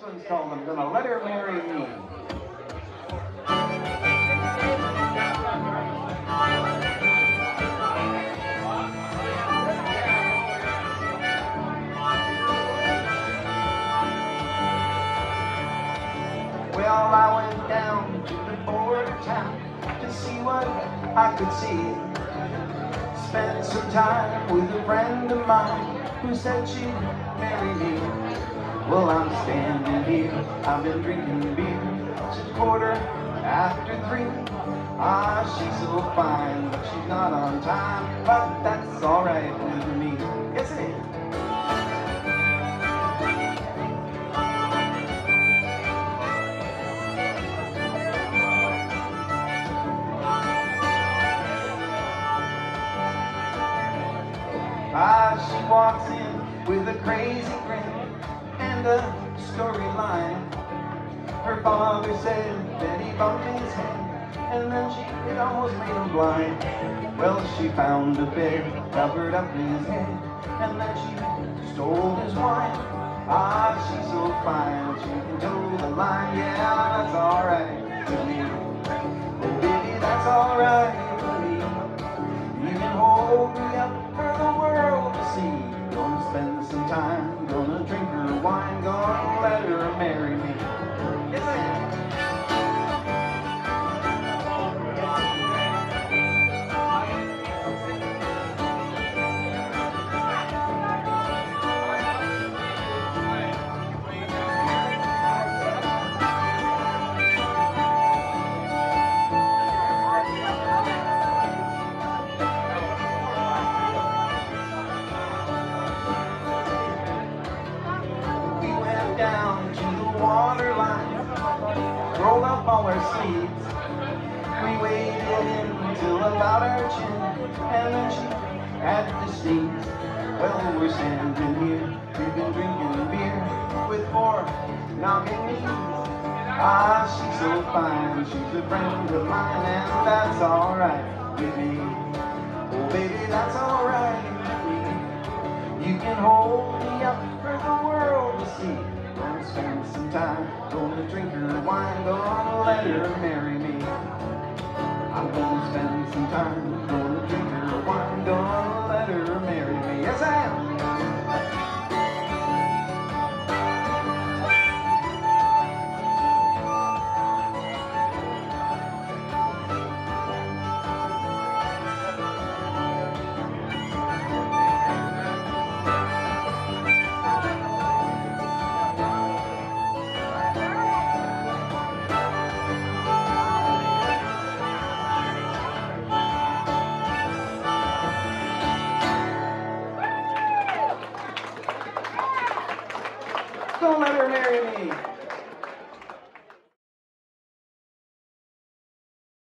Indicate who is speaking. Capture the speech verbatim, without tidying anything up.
Speaker 1: one's called I'm Gonna Let Her Marry Me. Well, I went down to the border town to see what I could see. Spent some time with a friend of mine who said she'd marry me. Well, I'm standing here, I've been drinking beer since quarter after three. Ah, she's so fine, but she's not on time, but that's alright with me. Yes, it is. Ah, she walks in with a crazy grin and a storyline. Her father said that he bumped his head, and then she, it almost made him blind. Well, she found a bed, covered up his head, and then she stole his wine. Ah, she's so fine, she can toe the line. Yeah, that's alright to me. Oh, baby, that's alright with me. You can hold me up for the world to see. Gonna spend some time, gonna drink her wine, gonna let her marry me. Yes, I am. Down to the water line, rolled up all our sleeves. We waded in till about our chin, and then she had to sneeze. Well, we're standing here, we've been drinking beer with four knocking knees. Ah, she's so fine, she's a friend of mine, and that's alright with me. Oh, baby, that's alright with me. You can hold me up for the world to see. Gonna spend some time, gonna drink her wine, gonna let her marry me. I'm gonna spend some time, gonna drink her wine, gonna let her marry me. Yes, I am. Don't let her marry me.